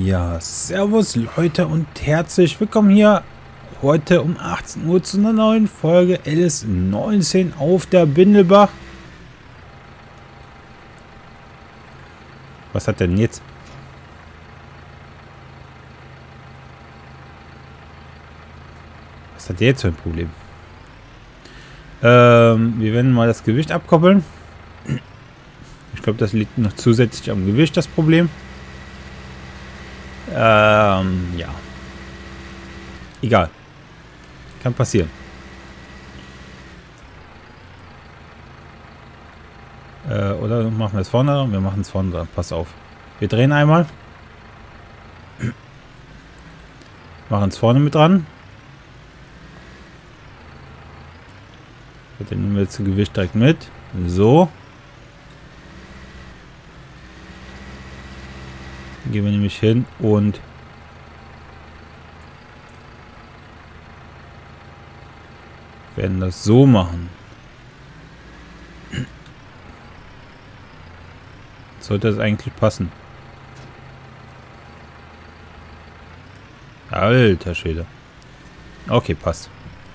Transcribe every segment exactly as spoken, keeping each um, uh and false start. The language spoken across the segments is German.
Ja, servus Leute und herzlich willkommen hier heute um achtzehn Uhr zu einer neuen Folge L S neunzehn auf der Bindelbach. Was hat denn jetzt? Was hat der jetzt für ein Problem? Ähm, wir werden mal das Gewicht abkoppeln. Ich glaube, das liegt noch zusätzlich am Gewicht, das Problem. Ähm, ja. Egal. Kann passieren. Äh, oder machen wir es vorne dran? Wir machen es vorne dran. Pass auf. Wir drehen einmal. Machen es vorne mit dran. Dann nehmen wir jetzt das Gewicht direkt mit. So. Dann gehen wir nämlich hin und werden das so machen. Sollte das eigentlich passen. Alter Schwede. Okay, passt.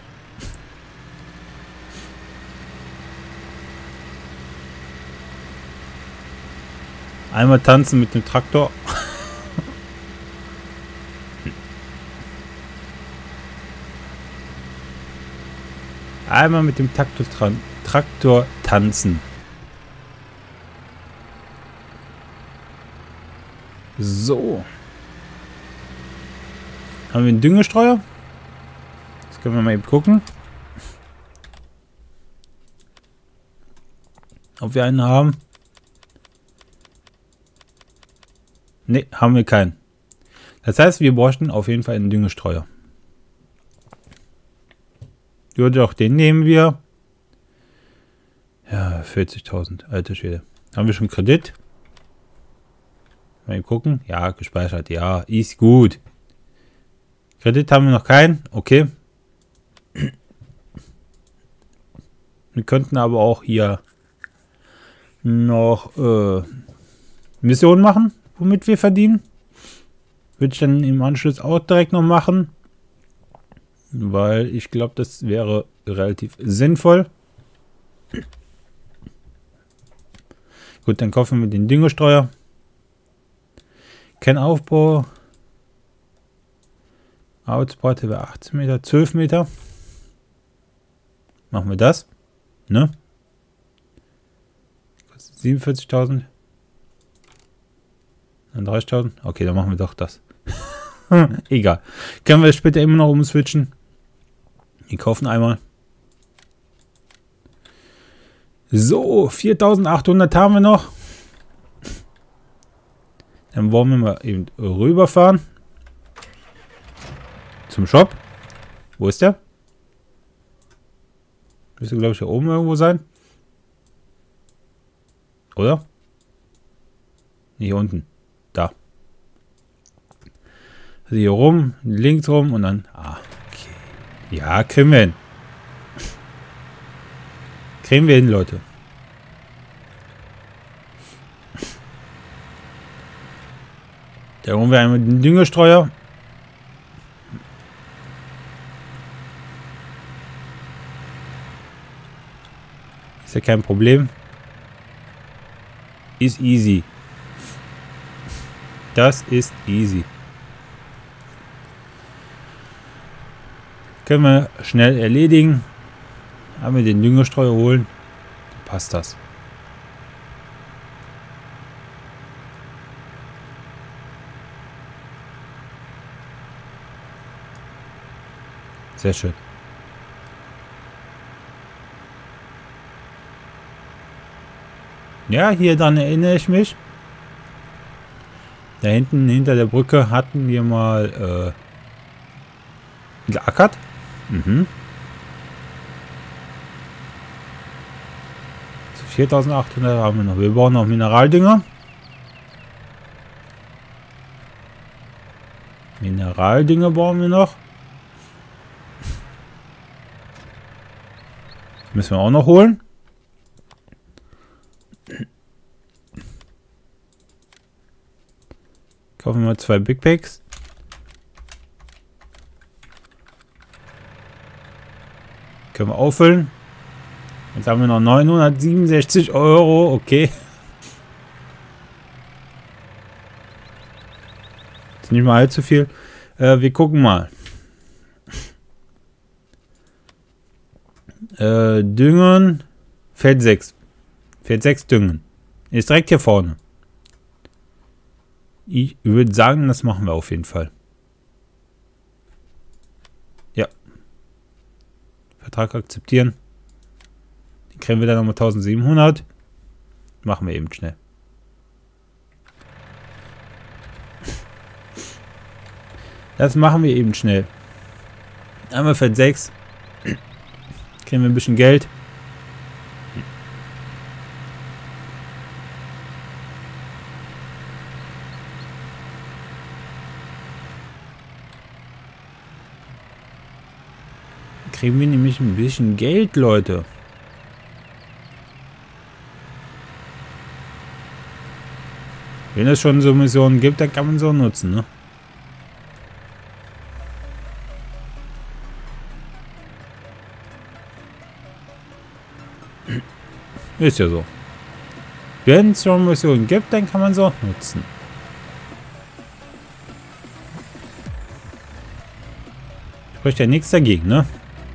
Einmal tanzen mit dem Traktor. Einmal mit dem Traktor, Traktor tanzen. So. Haben wir einen Düngestreuer? Das können wir mal eben gucken. Ob wir einen haben. Ne, haben wir keinen. Das heißt, wir bräuchten auf jeden Fall einen Düngestreuer. Würde auch den nehmen wir. Ja, vierzigtausend. Alter Schwede. Haben wir schon Kredit? Mal gucken. Ja, gespeichert. Ja, ist gut. Kredit haben wir noch keinen. Okay. Wir könnten aber auch hier noch äh, Missionen machen, womit wir verdienen. Würde ich dann im Anschluss auch direkt noch machen. Weil ich glaube, das wäre relativ sinnvoll. Gut, dann kaufen wir den Düngerstreuer. Kennaufbau. Arbeitsbreite wäre achtzehn Meter, zwölf Meter. Machen wir das. Ne? siebenundvierzigtausend. Dann dreißigtausend. Okay, dann machen wir doch das. Egal. Können wir später immer noch umswitchen. Wir kaufen einmal. So, viertausendachthundert haben wir noch. Dann wollen wir mal eben rüberfahren. Zum Shop. Wo ist der? Müsste, glaube ich, hier oben irgendwo sein. Oder? Hier unten. Da. Also hier rum, links rum und dann... Ah, okay. Ja, kriegen wir hin. Kriegen wir hin, Leute. Da holen wir einmal den Düngerstreuer. Ist ja kein Problem. Ist easy. Das ist easy. Können wir schnell erledigen. Haben wir den Düngerstreuer holen. Dann passt das. Sehr schön. Ja, hier dran erinnere ich mich. Da hinten hinter der Brücke hatten wir mal äh, geackert. Mhm. So, viertausendachthundert haben wir noch. Wir brauchen noch Mineraldünger. Mineraldünger brauchen wir noch. Müssen wir auch noch holen. Kaufen wir mal zwei Big Packs. Können wir auffüllen. Jetzt haben wir noch neunhundertsiebenundsechzig Euro. Okay. Ist nicht mal allzu viel. Äh, wir gucken mal. Äh, Düngen. Feld sechs. Feld sechs Düngen. Ist direkt hier vorne. Ich würde sagen, das machen wir auf jeden Fall. Ja. Vertrag akzeptieren. Den kriegen wir dann nochmal eintausendsiebenhundert. Machen wir eben schnell. Das machen wir eben schnell. Einmal Feld sechs. Kriegen wir ein bisschen Geld. Kriegen wir nämlich ein bisschen Geld, Leute. Wenn es schon so Missionen gibt, dann kann man so nutzen, ne? Ist ja so. Wenn es schon Missionen gibt, dann kann man so nutzen. Spricht ja nichts dagegen, ne?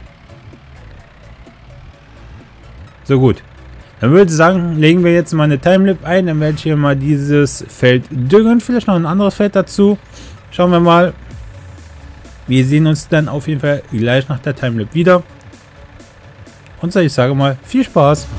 So gut. Dann würde ich sagen, legen wir jetzt mal eine Timelap ein. Dann werde ich hier mal dieses Feld düngen. Vielleicht noch ein anderes Feld dazu. Schauen wir mal. Wir sehen uns dann auf jeden Fall gleich nach der Timelap wieder. Und so, ich sage mal, viel Spaß.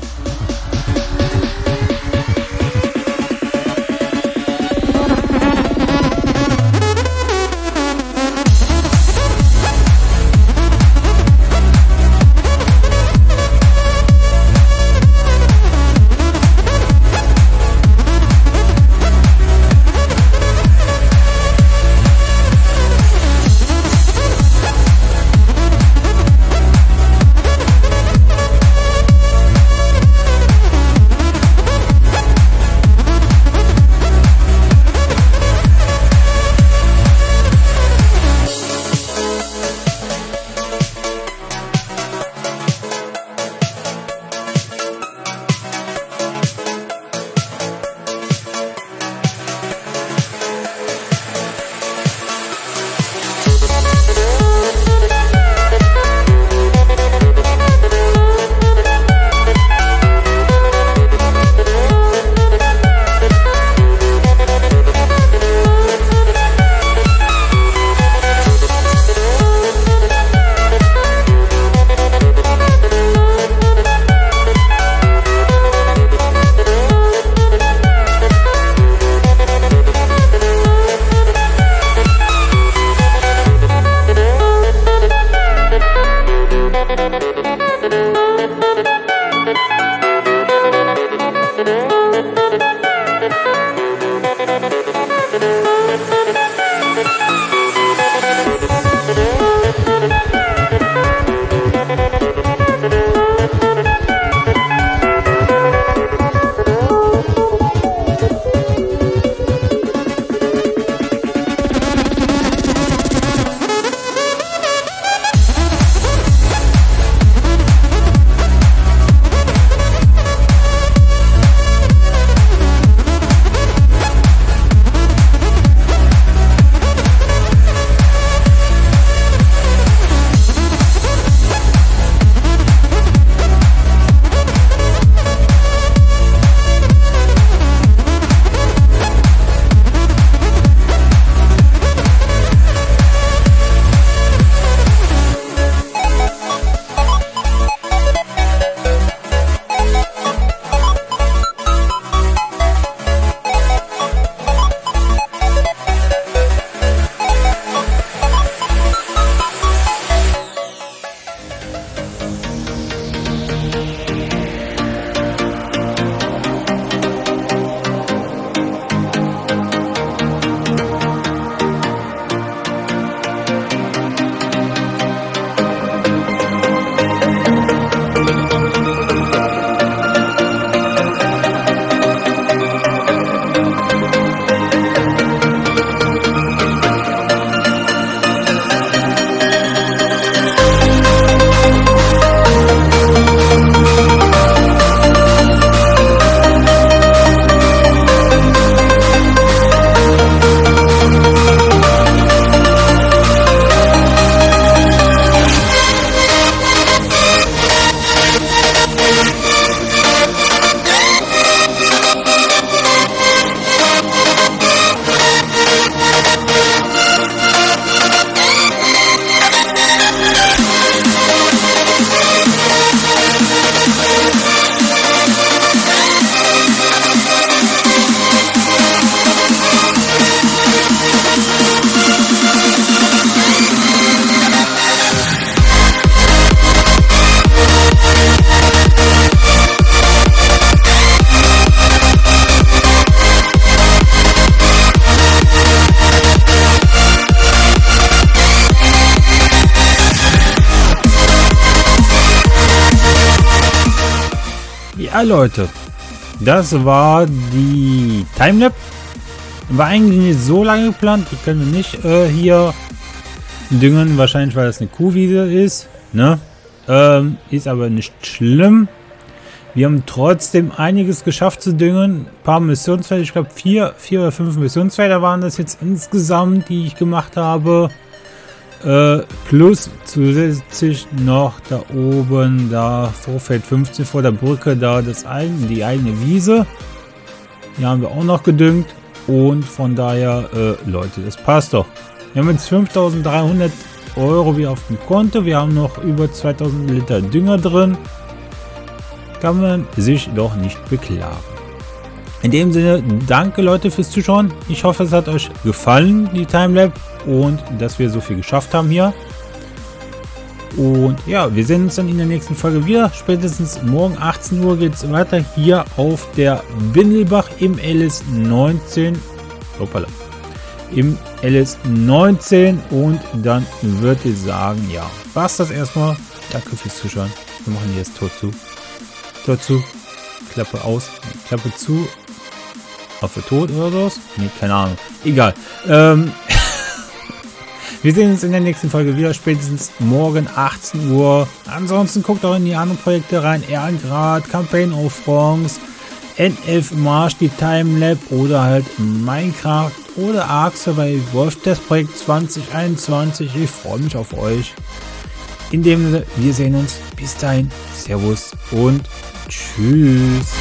Ja, Leute, das war die Timelap. War eigentlich nicht so lange geplant. Die können wir nicht äh, hier düngen, wahrscheinlich weil das eine Kuhwiese ist. Ne? Ähm, ist aber nicht schlimm. Wir haben trotzdem einiges geschafft zu düngen. Ein paar Missionsfelder, ich glaube vier, vier oder fünf Missionsfelder waren das jetzt insgesamt, die ich gemacht habe. Äh, plus zusätzlich noch da oben, da vor Feld fünfzehn vor der Brücke, da das eigen, die eigene Wiese. Die haben wir auch noch gedüngt. Und von daher, äh, Leute, das passt doch. Wir haben jetzt fünftausenddreihundert Euro wieder auf dem Konto. Wir haben noch über zweitausend Liter Dünger drin. Kann man sich doch nicht beklagen. In dem Sinne, danke Leute fürs Zuschauen. Ich hoffe, es hat euch gefallen, die Timelap. Und dass wir so viel geschafft haben hier. Und ja, wir sehen uns dann in der nächsten Folge wieder. Spätestens morgen achtzehn Uhr geht es weiter hier auf der Bindelbach im L S neunzehn. Hoppala. Im L S neunzehn. Und dann würde ich sagen, ja, war's das erstmal. Danke fürs Zuschauen. Wir machen jetzt Tor zu. Tor zu. Klappe aus. Klappe zu. Affe tot oder so? Nee, keine Ahnung. Egal. Ähm. Wir sehen uns in der nächsten Folge wieder, spätestens morgen achtzehn Uhr. Ansonsten guckt auch in die anderen Projekte rein. Ehrengrad, Campaign of France, N elf Marsch, die Timelap oder halt Minecraft oder Ark Survival Wolf, das Projekt zwanzig einundzwanzig. Ich freue mich auf euch. In dem Sinne, wir sehen uns. Bis dahin. Servus und tschüss.